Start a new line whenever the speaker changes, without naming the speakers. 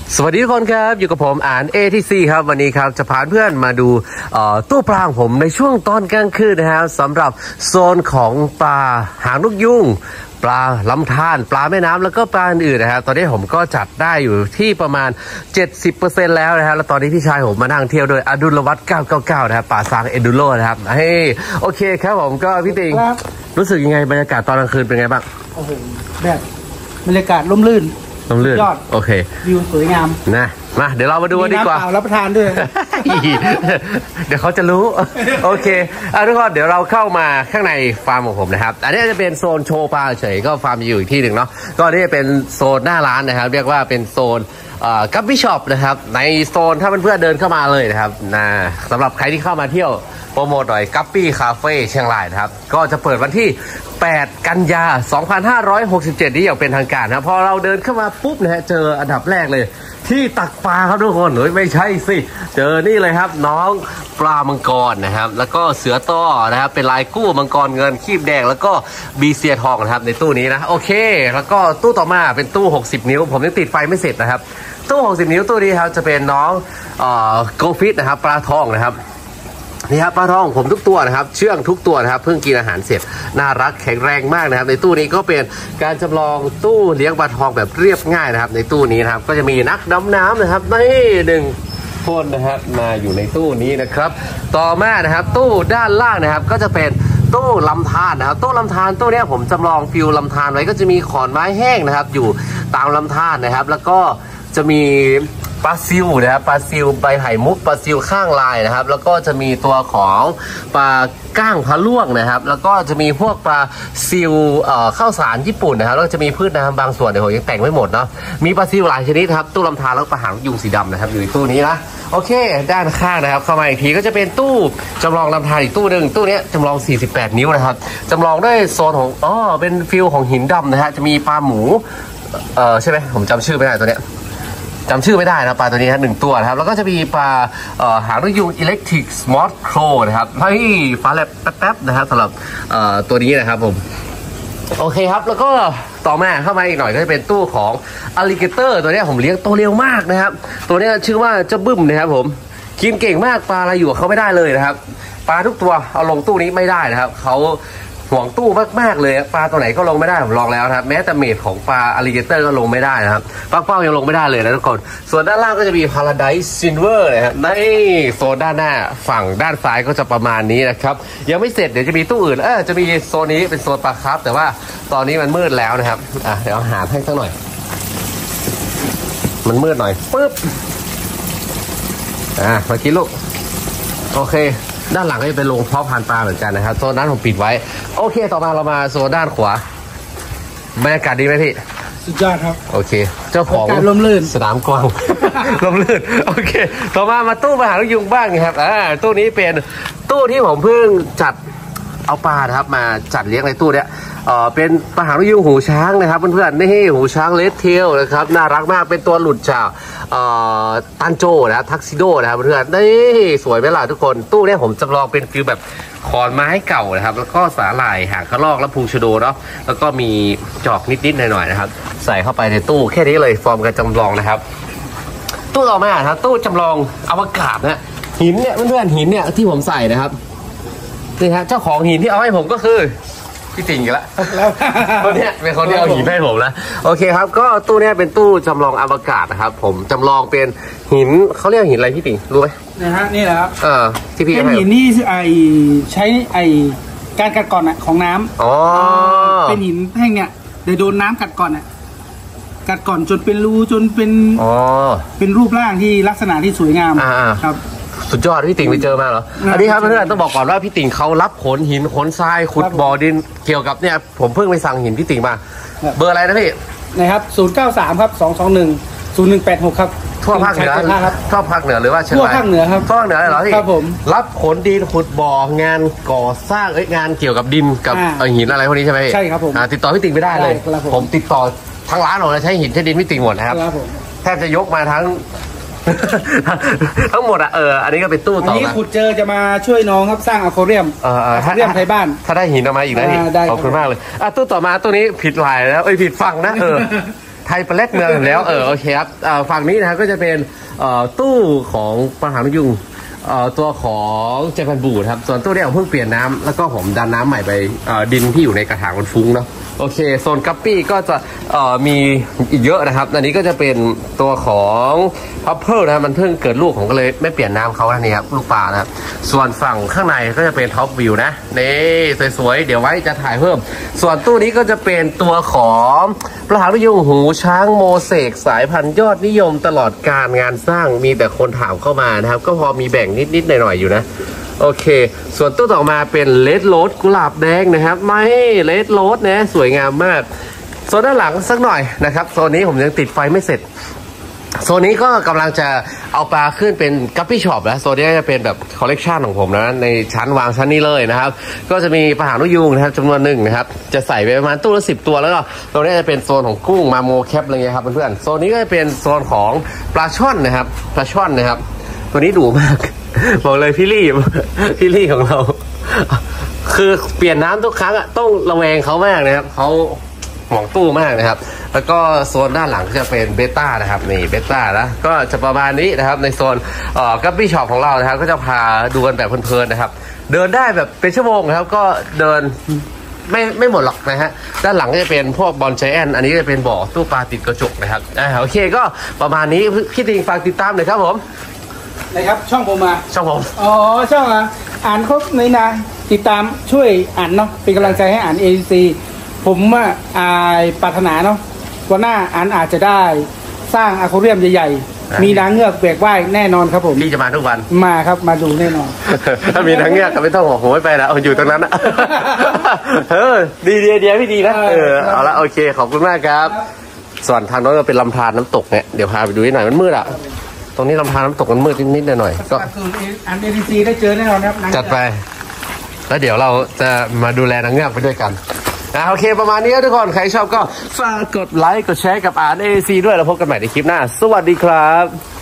สวัสดีทุกคนครับอยู่กับผมอ่าน ATC ครับวันนี้ครับจะพาเพื่อนมาดูตู้ปลาของผมในช่วงตอนกลางคืนนะครับสำหรับโซนของปลาหางนกยุงปลาลำธารปลาแม่น้ำแล้วก็ปลาอื่นๆนะครับตอนนี้ผมก็จัดได้อยู่ที่ประมาณ 70% แล้วนะครับแล้วตอนนี้พี่ชายผมมานั่งเที่ยวโดยอดุลวัฒน์999นะครับป่าซางเอดูโรนะครับเฮ้โอเคครับผมก็พี่ติงรู้สึกยังไงบรรยากาศตอนกลางคืนเป็นไงบ้าง
โอ้โหแบบบรรยากาศร่มรื่น
ยอดโอเค
วิวสวยงาม
นะมาเดี๋ยวเรามาดูกันดีกว่า
น้ำเปล่ารับประทานด้วย
เดี๋ยวเขาจะรู้โอเคทุกคนเดี๋ยวเราเข้ามาข้างในฟาร์มของผมนะครับอันนี้จะเป็นโซนโชว์ปลาเฉยก็ฟาร์มอยู่อีกที่หนึ่งเนาะก็นี่เป็นโซนหน้าร้านนะครับเรียกว่าเป็นโซนกัปปี้ช็อปนะครับในโซนถ้าเพื่อนๆเดินเข้ามาเลยนะครับสำหรับใครที่เข้ามาเที่ยวโปรโมทหน่อยกัปปี้คาเฟ่เชียงรายนะครับก็จะเปิดวันที่8 กันยา 2567นี้อย่างเป็นทางการนะพอเราเดินเข้ามาปุ๊บนะฮะเจออันดับแรกเลยที่ตักปลาครับทุกคนไม่ใช่สิเจอนี่เลยครับน้องปลามังกรนะครับแล้วก็เสือต้อนะครับเป็นลายกู้มังกรเงินคีบแดงแล้วก็บีเซียทองนะครับในตู้นี้นะโอเคแล้วก็ตู้ต่อมาเป็นตู้60 นิ้วผมยังติดไฟไม่เสร็จนะครับตู้60 นิ้วตู้นี้ครับจะเป็นน้องโกฟิตนะครับปลาทองนะครับนี่ครับปลาทองผมทุกตัวนะครับเชื่องทุกตัวนะครับเพิ่งกินอาหารเสร็จน่ารักแข็งแรงมากนะครับในตู้นี้ก็เป็นการจำลองตู้เลี้ยงปลาทองแบบเรียบง่ายนะครับในตู้นี้นะครับก็จะมีนักดำน้ำนะครับนี่1 คนนะครับมาอยู่ในตู้นี้นะครับต่อมานะครับตู้ด้านล่างนะครับก็จะเป็นตู้ลำธารนะครับตู้ลำธารตู้นี้ผมจำลองฟิวลำธารไว้ก็จะมีขอนไม้แห้งนะครับอยู่ตามลำธารนะครับแล้วก็จะมีปลาซิวนะครับปลาซิวใบไผ่มุกปลาซิวข้างลายนะครับแล้วก็จะมีตัวของปลาก้างพะล่วงนะครับแล้วก็จะมีพวกปลาซิวข้าวสารญี่ปุ่นนะครับแล้วก็จะมีพืชน้ำบางส่วนเดี๋ยวผมยังแต่งไม่หมดเนาะมีปลาซิวหลายชนิดครับตู้ลำธารแล้วปลาหางยุงสีดำนะครับอยู่ในตู้นี้นะโอเคด้านข้างนะครับเข้ามาอีกทีก็จะเป็นตู้จำลองลำธารอีกตู้หนึ่งตู้นี้จำลอง48 นิ้วนะครับจำลองด้วยโซนของเป็นฟิลของหินดำนะฮะจะมีปลาหมูใช่ไหมผมจำชื่อไม่ได้ตัวเนี้ยจำชื่อไม่ได้นะปลาตัวนี้นะ1 ตัวนะครับแล้วก็จะมีปลาหางนกยุงอิเล็กทริกสมอร์ทโครนะครับให้ฟ้าแลบแป๊บๆนะครับสำหรับตัวนี้นะครับผมโอเคครับแล้วก็ต่อมาเข้ามาอีกหน่อยก็จะเป็นตู้ของอลิเกเตอร์ตัวนี้ผมเลี้ยงตัวเร็วมากนะครับตัวนี้ชื่อว่าเจ้าบึ้มนะครับผมกินเก่งมากปลาอะไรอยู่เขาไม่ได้เลยนะครับปลาทุกตัวเอาลงตู้นี้ไม่ได้นะครับเขาห่วงตู้มากๆเลยปลาตัวไหนก็ลงไม่ได้ผมลองแล้วนะครับแม้แต่เม็ดของปลาอลิเกเตอร์ก็ลงไม่ได้นะครับปลาเป้ายังลงไม่ได้เลยนะทุกคนส่วนด้านล่างก็จะมีพาราไดซ์ซิลเวอร์นะครับในโซนด้านหน้าฝั่งด้านซ้ายก็จะประมาณนี้นะครับยังไม่เสร็จเดี๋ยวจะมีตู้อื่นจะมีโซนนี้เป็นโซนปลาคาร์ฟแต่ว่าตอนนี้มันมืดแล้วนะครับเดี๋ยวหาให้สักหน่อยมันมืดหน่อยปึ๊บมากินลูกโอเคด้านหลังก็จะเป็นโรงเพาะพันธุ์ปลาเหมือนกันนะครับโซนนั้นผมปิดไว้โอเคต่อมาเรามาโซนด้านขวาบรรยากาศดีไหมพี่
สุดยอดครับ
โอเคเจ้าของ
ลมลื่น
สนามกวาง ลมลื่นโอเคต่อมาตู้ปลาหางนกยุงบ้างครับตู้นี้เป็นตู้ที่ผมเพิ่งจัดเอาปลาครับมาจัดเลี้ยงในตู้เนี้ยเป็นปลาหางนกยุงหูช้างนะครับเพื่อนๆนี่หูช้างเลดเทลนะครับน่ารักมากเป็นตัวหลุดจากตันโจนะทักซิโดนะครับเพื่อนๆนี่สวยไหมล่ะทุกคนตู้นี้ผมจำลองเป็นฟิลแบบขอนไม้เก่านะครับแล้วก็สาหร่ายหางกระรอกและพุงชโดเนาะแล้วก็มีจอกนิดๆหน่อยๆนะครับใส่เข้าไปในตู้แค่นี้เลยฟอร์มการจำลองนะครับตู้ต่อมาครับตู้จำลองอวกาศนะหินเนี่ยเพื่อนๆหินเนี่ยที่ผมใส่นะครับนี่ฮะเจ้าของหินที่เอาให้ผมก็คือพี่ติ่งกันละคนนี้เป็นคนที่เอาหินให้ผมแล้วโอเคครับก็ตู้นี้เป็นตู้จำลองอวกาศนะครับผมจำลองเป็นหินเขาเรียกหินอะไรพี่ติ่งรู้ไหม
นะฮะนี่แหละครับ
ที่พี่
เป็นหินนี่ใช้การกัดก่อนของน้ำเป็นหินแห้งเนี่ยเดี๋ยวโดนน้ำกัดก่อนกัดก่อนจนเป็นรูจนเป็นรูปร่างที่ลักษณะที่สวยงามครับ
สุดยอดพี่ติ่งไปเจอมาเหรออันนี้ครับเพื่อนๆต้องบอกก่อนว่าพี่ติ่งเขารับขนหินขนทรายขุดบ่อดินเกี่ยวกับเนี่ยผมเพิ่งไปสั่งหินพี่ติ่งมาเบอร์อะไรนะพี่
นะครับ093ครับ2210186ครับ
ทั่วภาคเหนือทั่วภาคเหนือหรือว่า
ทั่วภาคเหนือครับ
ทั่วภาคเหนือเหรอพี่
ครับผม
รับขนดินขุดบ่องานก่อสร้างงานเกี่ยวกับดินกับหินอะไรพวกนี้ใช่ไหม
ใช่ครับผม
ติดต่อพี่ติ่งไม่ได้เลยผมติดต่อทั้งร้านเราใช้หินใช้ดินพี่ติ่งหมดนะครับแทบจะยกมาทั้งหมดอันนี้ก็เป็นตู้ต่อ
อันนี้ขุดเจอจะมาช่วยน้องครับสร้างอะควาเรียมไทยบ้าน
ถ้าได้หินออกมาอีกนะพี่ขอบคุณมากเลยตู้ต่อมาตู้นี้ผิดลายแล้วผิดฝั่งนะไทยเป็นแรกเมืองอยู่แล้วโอเคครับฝั่งนี้นะครับก็จะเป็นตู้ของปลาหางนกยุงตัวของเจแปนบูครับส่วนตู้นี้ผมเพิ่งเปลี่ยนน้ำแล้วก็ผมดันน้ำใหม่ไปดินที่อยู่ในกระถางมันฟุ้งเนาะโอเคโซนกัปปี้ก็จะมีอีกเยอะนะครับอันนี้ก็จะเป็นตัวของพัพเพิลนะครับมันเพิ่งเกิดลูกผมก็เลยไม่เปลี่ยนน้ำเขาอันนี้ครับลูกปลานะครับส่วนฝั่งข้างในก็จะเป็นท็อปวิวนะนี่สวยๆเดี๋ยวไว้จะถ่ายเพิ่มส่วนตู้นี้ก็จะเป็นตัวของปลาหางนกยุงหูช้างโมเสกสายพันธุ์ยอดนิยมตลอดการงานสร้างมีแต่คนถามเข้ามานะครับก็พอมีแบ่งนิดๆหน่อยๆอยู่นะโอเคส่วนตู้ต่อมาเป็นเลดโรสกุหลาบแดงนะครับไม่เลดโรสนะสวยงามมากโซนด้านหลังสักหน่อยนะครับโซนนี้ผมยังติดไฟไม่เสร็จโซนนี้ก็กำลังจะเอาปลาขึ้นเป็นกัปปี้ช็อปแล้วโซนนี้จะเป็นแบบคอลเลกชันของผมนะในชั้นวางชั้นนี้เลยนะครับก็จะมีปลาหางนกยุงนะครับจำนวนหนึ่งนะครับจะใส่ไปประมาณตู้ละ10 ตัวแล้วก็ตรงนี้จะเป็นโซนของกุ้งมาโมแคปอะไรเงี้ยครับเพื่อนๆโซนนี้ก็จะเป็นโซนของปลาช่อนนะครับปลาช่อนนะครับตัวนี้ดุมากบอกเลยพี่ลี่ของเราคือเปลี่ยนน้ำทุกครั้งต้องระแวงเขามากนะครับเขาห่วงตู้มากนะครับแล้วก็โซนด้านหลังจะเป็นเบต้านะครับนี่เบต้านะก็จะประมาณนี้นะครับในโซนกัปปี้ช็อปของเรานะครับก็จะพาดูกันแบบเพลินๆนะครับเดินได้แบบเป็นชั่วโมงนะครับก็เดินไม่หมดหรอกนะฮะด้านหลังก็จะเป็นพวกบอลไจแอนอันนี้จะเป็นบ่อตู้ปลาติดกระจกนะครับโอเคก็ประมาณนี้พี่ติงฝากติดตามหน่อยครับผม
นะครับช่องผมมา
ช่องผม
ช่องอ่านครบในนาติดตามช่วยอ่านเนาะเป็นกำลังใจให้อ่าน AEC ผมปรารถนาเนาะวันหน้าอ่านอาจจะได้สร้างอะควาเรียมใหญ่ๆมีนางเงือกแบกว่ายแน่นอนครับผม
พี่จะมาทุกวัน
มาครับมาดูแน่นอน
ถ้ามีนางเงือกก็ไม่ต้องห่วงผมไม่ไปแล้วอยู่ตรงนั้นนะดีพี่ดีนะเอาละโอเคขอบคุณมากครับส่วนทางโน้นก็เป็นลำธารน้ำตกเนี่ยเดี๋ยวพาไปดูนิดหน่อยมันมืดอ่ะตรงนี้ลำธารน้ำตกมันมืดนิดหน่อยก็
อันAECได้เจอแน่นอนครับ
จัดไปแล้วเดี๋ยวเราจะมาดูแลนางเงือกไปด้วยกันโอเคประมาณนี้ทุกคนใครชอบก็ฝากกดไลค์กดแชร์กับAECด้วยแล้วพบกันใหม่ในคลิปหน้าสวัสดีครับ